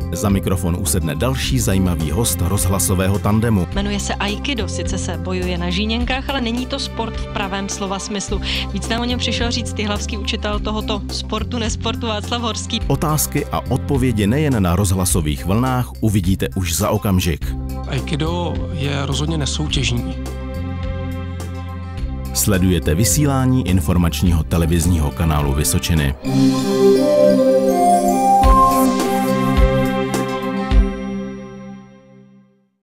Za mikrofon usedne další zajímavý host rozhlasového tandemu. Jmenuje se aikido, sice se bojuje na žíněnkách, ale není to sport v pravém slova smyslu. Víc nám o něm přišel říct jihlavský učitel tohoto sportu, nesportu Václav Horský. Otázky a odpovědi nejen na rozhlasových vlnách uvidíte už za okamžik. Aikido je rozhodně nesoutěžní. Sledujete vysílání informačního televizního kanálu Vysočiny.